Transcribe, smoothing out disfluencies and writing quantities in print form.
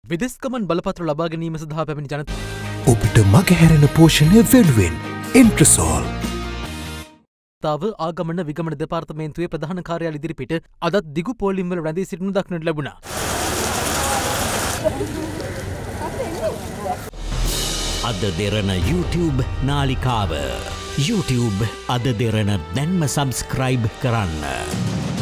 විදෙස්කමන් බලපත්‍ර ලබා ගැනීම සඳහා පැමිණි ජනතාව ඔබට මගහැරෙන පෝෂණය වෙනුවෙන් ඉන්ට්‍රසෝල් ආගමන විගමන දෙපාර්තමේන්තුවේ ප්‍රධාන කාර්යාල ඉදිරිපිට අදත් දිගු පෝලිම් වල රැඳී සිටිනු දක්නට ලැබුණා. අද දෙරණ YouTube නාලිකාව YouTube අද දෙරණ දැන්ම සබස්ක්‍රයිබ් කරන්න.